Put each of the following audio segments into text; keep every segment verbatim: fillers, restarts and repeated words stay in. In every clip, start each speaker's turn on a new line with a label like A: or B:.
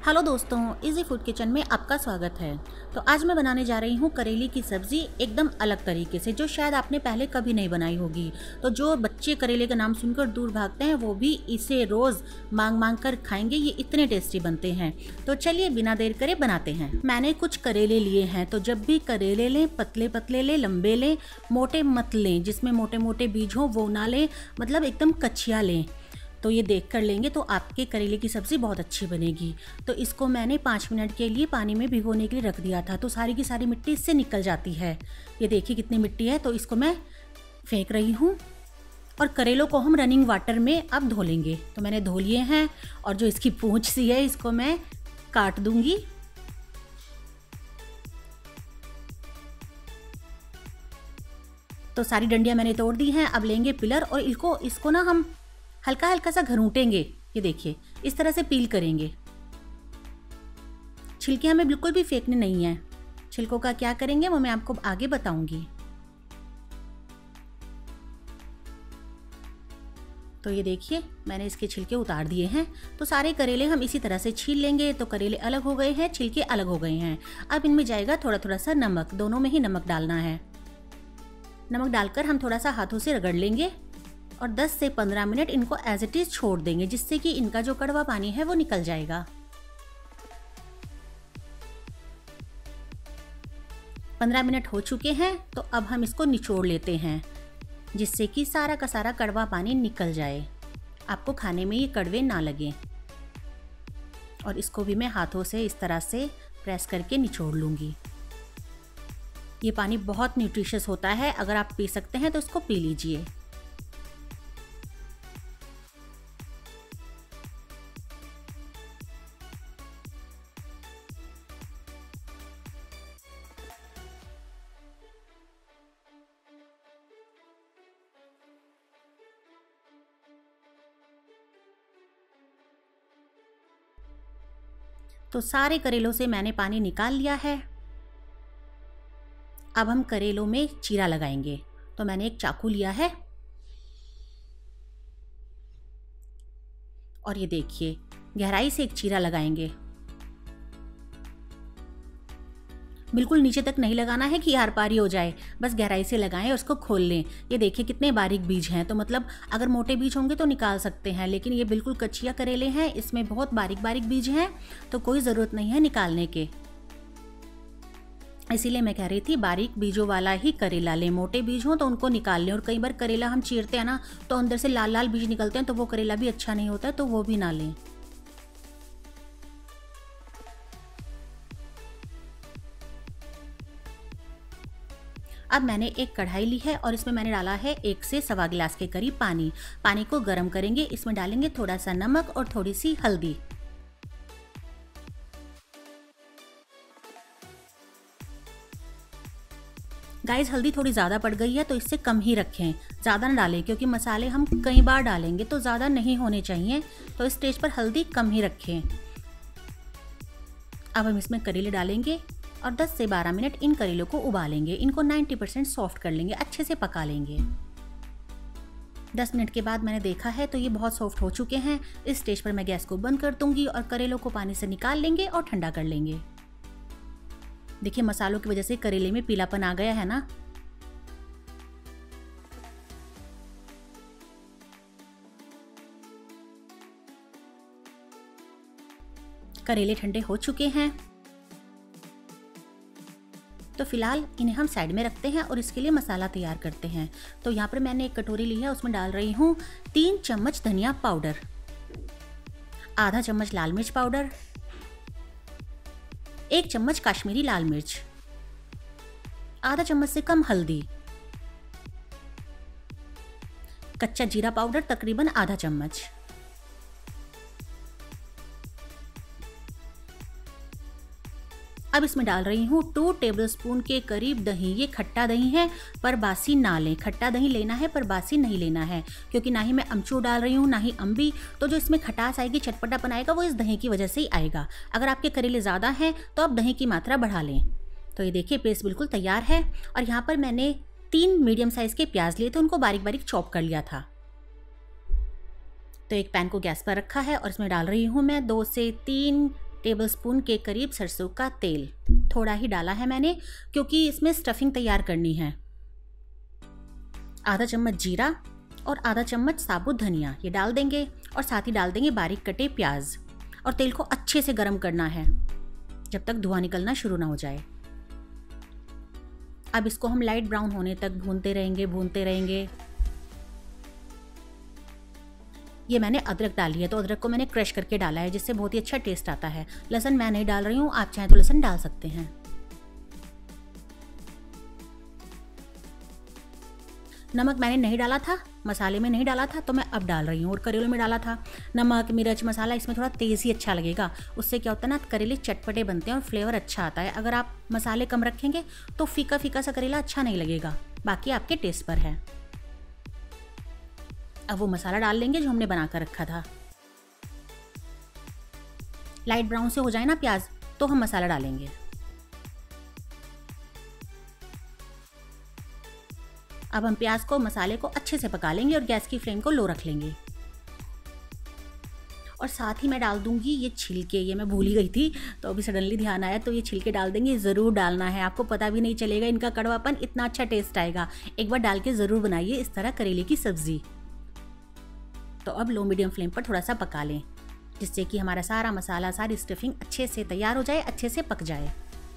A: Hello दोस्तों, easy food kitchen में आपका स्वागत है। तो आज मैं बनाने जा रही हूँ करेले की सब्ज़ी एकदम अलग तरीके से, जो शायद आपने पहले कभी नहीं बनाई होगी। तो जो बच्चे करेले का नाम सुनकर दूर भागते हैं वो भी इसे रोज़ मांग मांग कर खाएंगे। ये इतने टेस्टी बनते हैं। तो चलिए बिना देर करे बनाते हैं। मैंने कुछ करेले लिए हैं। तो जब भी करेले लें, पतले पतले लें, लंबे लें, मोटे मत लें। जिसमें मोटे मोटे बीज हों वो ना लें, मतलब एकदम कच्चिया लें। तो ये देख कर लेंगे तो आपके करेले की सब्ज़ी बहुत अच्छी बनेगी। तो इसको मैंने पाँच मिनट के लिए पानी में भिगोने के लिए रख दिया था। तो सारी की सारी मिट्टी इससे निकल जाती है। ये देखिए कितनी मिट्टी है। तो इसको मैं फेंक रही हूँ और करेलों को हम रनिंग वाटर में अब धो लेंगे। तो मैंने धो लिए हैं और जो इसकी पूंछ सी है इसको मैं काट दूंगी। तो सारी डंडियाँ मैंने तोड़ दी हैं। अब लेंगे पिलर और इसको इसको ना हम हल्का हल्का सा घरूटेंगे। ये देखिए इस तरह से पील करेंगे। छिलके हमें बिल्कुल भी फेंकने नहीं है। छिलकों का क्या करेंगे वो मैं आपको आगे बताऊंगी। तो ये देखिए मैंने इसके छिलके उतार दिए हैं। तो सारे करेले हम इसी तरह से छील लेंगे। तो करेले अलग हो गए हैं, छिलके अलग हो गए हैं। अब इनमें जाएगा थोड़ा थोड़ा सा नमक। दोनों में ही नमक डालना है। नमक डालकर हम थोड़ा सा हाथों से रगड़ लेंगे और दस से पंद्रह मिनट इनको एज इट इज छोड़ देंगे, जिससे कि इनका जो कड़वा पानी है वो निकल जाएगा। पंद्रह मिनट हो चुके हैं। तो अब हम इसको निचोड़ लेते हैं, जिससे कि सारा का सारा कड़वा पानी निकल जाए, आपको खाने में ये कड़वे ना लगे। और इसको भी मैं हाथों से इस तरह से प्रेस करके निचोड़ लूँगी। ये पानी बहुत न्यूट्रिशियस होता है। अगर आप पी सकते हैं तो इसको पी लीजिए। तो सारे करेलों से मैंने पानी निकाल लिया है। अब हम करेलों में चीरा लगाएंगे। तो मैंने एक चाकू लिया है और ये देखिए गहराई से एक चीरा लगाएंगे। बिल्कुल नीचे तक नहीं लगाना है कि आर पारी हो जाए, बस गहराई से लगाएं और उसको खोल लें। ये देखिए कितने बारीक बीज हैं। तो मतलब अगर मोटे बीज होंगे तो निकाल सकते हैं, लेकिन ये बिल्कुल कच्चिया करेले हैं, इसमें बहुत बारीक बारीक बीज हैं, तो कोई ज़रूरत नहीं है निकालने के। इसीलिए मैं कह रही थी बारीक बीजों वाला ही करेला लें। मोटे बीज हों तो उनको निकाल लें। और कई बार करेला हम चीरते हैं ना तो अंदर से लाल लाल बीज निकलते हैं, तो वो करेला भी अच्छा नहीं होता है, तो वो भी ना लें। अब मैंने एक कढ़ाई ली है और इसमें मैंने डाला है एक से सवा गिलास के करीब पानी। पानी को गर्म करेंगे। इसमें डालेंगे थोड़ा सा नमक और थोड़ी सी हल्दी। गाइस हल्दी थोड़ी ज़्यादा पड़ गई है तो इससे कम ही रखें, ज़्यादा ना डालें, क्योंकि मसाले हम कई बार डालेंगे तो ज़्यादा नहीं होने चाहिए। तो इस स्टेज पर हल्दी कम ही रखें। अब हम इसमें करेले डालेंगे और दस से बारह मिनट इन करेलों को उबालेंगे। इनको नब्बे परसेंट सॉफ्ट कर लेंगे, अच्छे से पका लेंगे। दस मिनट के बाद मैंने देखा है तो ये बहुत सॉफ्ट हो चुके हैं। इस स्टेज पर मैं गैस को बंद कर दूंगी और करेलों को पानी से निकाल लेंगे और ठंडा कर लेंगे। देखिए मसालों की वजह से करेले में पीलापन आ गया है ना। करेले ठंडे हो चुके हैं। तो फिलहाल इन्हें हम साइड में रखते हैं और इसके लिए मसाला तैयार करते हैं। तो यहाँ पर मैंने एक कटोरी ली है, उसमें डाल रही हूँ तीन चम्मच धनिया पाउडर, आधा चम्मच लाल मिर्च पाउडर, एक चम्मच काश्मीरी लाल मिर्च, आधा चम्मच से कम हल्दी, कच्चा जीरा पाउडर तकरीबन आधा चम्मच, अब इसमें डाल रही हूँ टू टेबलस्पून के करीब दही। ये खट्टा दही है पर बासी ना लें। खट्टा दही लेना है पर बासी नहीं लेना है, क्योंकि ना ही मैं अमचूर डाल रही हूँ ना ही अम्बी। तो जो इसमें खटास आएगी, चटपटापन आएगा, वो इस दही की वजह से ही आएगा। अगर आपके करेले ज़्यादा हैं तो आप दही की मात्रा बढ़ा लें। तो ये देखिए पेस्ट बिल्कुल तैयार है। और यहाँ पर मैंने तीन मीडियम साइज़ के प्याज लिए थे, उनको बारीक बारीक चॉप कर लिया था। तो एक पैन को गैस पर रखा है और इसमें डाल रही हूँ मैं दो से तीन टेबलस्पून के करीब सरसों का तेल, थोड़ा ही डाला है मैंने क्योंकि इसमें स्टफिंग तैयार करनी है। आधा चम्मच जीरा और आधा चम्मच साबुत धनिया ये डाल देंगे और साथ ही डाल देंगे बारीक कटे प्याज और तेल को अच्छे से गर्म करना है जब तक धुआं निकलना शुरू ना हो जाए। अब इसको हम लाइट ब्राउन होने तक भूनते रहेंगे भूनते रहेंगे। ये मैंने अदरक डाली है, तो अदरक को मैंने क्रश करके डाला है जिससे बहुत ही अच्छा टेस्ट आता है। लहसुन मैं नहीं डाल रही हूँ, आप चाहें तो लहसुन डाल सकते हैं। नमक मैंने नहीं डाला था, मसाले में नहीं डाला था, तो मैं अब डाल रही हूँ। और करेलों में डाला था नमक मिर्च मसाला, इसमें थोड़ा तेज़ ही अच्छा लगेगा। उससे क्या होता है ना, करेले चटपटे बनते हैं और फ्लेवर अच्छा आता है। अगर आप मसाले कम रखेंगे तो फीका फीका सा करेला अच्छा नहीं लगेगा, बाकी आपके टेस्ट पर है। अब वो मसाला डाल लेंगे जो हमने बना कर रखा था। लाइट ब्राउन से हो जाए ना प्याज तो हम मसाला डालेंगे। अब हम प्याज को मसाले को अच्छे से पका लेंगे और गैस की फ्लेम को लो रख लेंगे। और साथ ही मैं डाल दूंगी ये छिलके, ये मैं भूल ही गई थी तो अभी सडनली ध्यान आया, तो ये छिलके डाल देंगे। ज़रूर डालना है, आपको पता भी नहीं चलेगा इनका कड़वापन, इतना अच्छा टेस्ट आएगा। एक बार डाल के ज़रूर बनाइए इस तरह करेले की सब्ज़ी। तो अब लो मीडियम फ्लेम पर थोड़ा सा पका लें जिससे कि हमारा सारा मसाला सारी स्टफिंग अच्छे से तैयार हो जाए, अच्छे से पक जाए।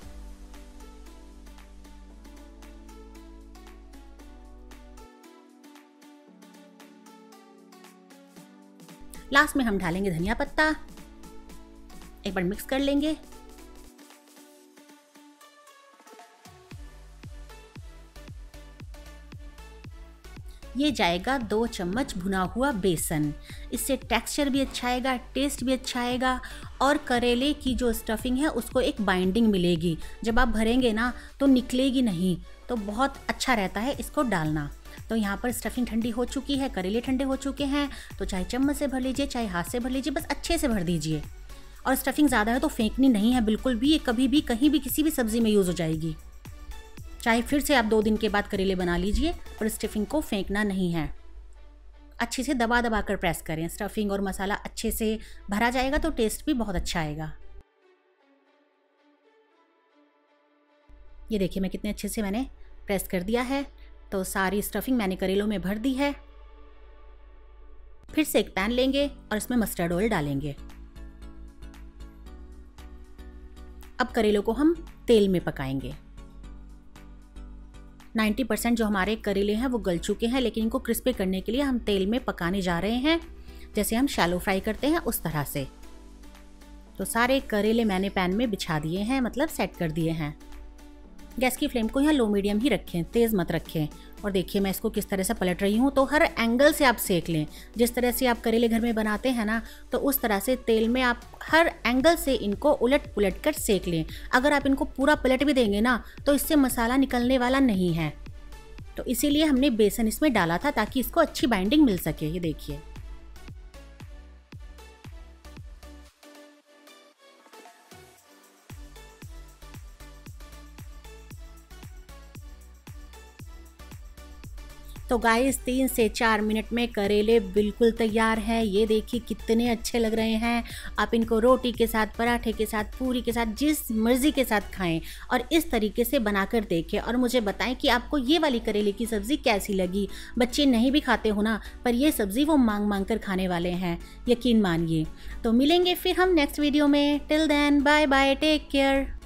A: लास्ट में हम डालेंगे धनिया पत्ता, एक बार मिक्स कर लेंगे। ये जाएगा दो चम्मच भुना हुआ बेसन, इससे टेक्सचर भी अच्छा आएगा, टेस्ट भी अच्छा आएगा और करेले की जो स्टफिंग है उसको एक बाइंडिंग मिलेगी। जब आप भरेंगे ना तो निकलेगी नहीं, तो बहुत अच्छा रहता है इसको डालना। तो यहाँ पर स्टफिंग ठंडी हो चुकी है, करेले ठंडे हो चुके हैं, तो चाहे चम्मच से भर लीजिए चाहे हाथ से भर लीजिए, बस अच्छे से भर दीजिए। और स्टफिंग ज़्यादा है तो फेंकनी नहीं है बिल्कुल भी, ये कभी भी कहीं भी किसी भी सब्ज़ी में यूज़ हो जाएगी। चाहे फिर से आप दो दिन के बाद करेले बना लीजिए, पर स्टफिंग को फेंकना नहीं है। अच्छे से दबा दबा कर प्रेस करें, स्टफिंग और मसाला अच्छे से भरा जाएगा तो टेस्ट भी बहुत अच्छा आएगा। ये देखिए मैं कितने अच्छे से मैंने प्रेस कर दिया है। तो सारी स्टफिंग मैंने करेलों में भर दी है। फिर से एक पैन लेंगे और इसमें मस्टर्ड ऑयल डालेंगे। अब करेलों को हम तेल में पकाएंगे। नब्बे परसेंट जो हमारे करेले हैं वो गल चुके हैं, लेकिन इनको क्रिस्पी करने के लिए हम तेल में पकाने जा रहे हैं, जैसे हम शैलो फ्राई करते हैं उस तरह से। तो सारे करेले मैंने पैन में बिछा दिए हैं, मतलब सेट कर दिए हैं। गैस की फ्लेम को यहाँ लो मीडियम ही रखें, तेज़ मत रखें। और देखिए मैं इसको किस तरह से पलट रही हूँ, तो हर एंगल से आप सेक लें। जिस तरह से आप करेले घर में बनाते हैं ना, तो उस तरह से तेल में आप हर एंगल से इनको उलट पुलट कर सेक लें। अगर आप इनको पूरा पलट भी देंगे ना तो इससे मसाला निकलने वाला नहीं है। तो इसीलिए हमने बेसन इसमें डाला था ताकि इसको अच्छी बाइंडिंग मिल सके। ये देखिए तो गाइस तीन से चार मिनट में करेले बिल्कुल तैयार हैं। ये देखिए कितने अच्छे लग रहे हैं। आप इनको रोटी के साथ, पराठे के साथ, पूरी के साथ, जिस मर्ज़ी के साथ खाएं और इस तरीके से बनाकर देखें और मुझे बताएं कि आपको ये वाली करेले की सब्ज़ी कैसी लगी। बच्चे नहीं भी खाते हो ना, पर ये सब्ज़ी वो मांग मांग कर खाने वाले हैं, यकीन मानिए। तो मिलेंगे फिर हम नेक्स्ट वीडियो में। Till then bye bye, take care.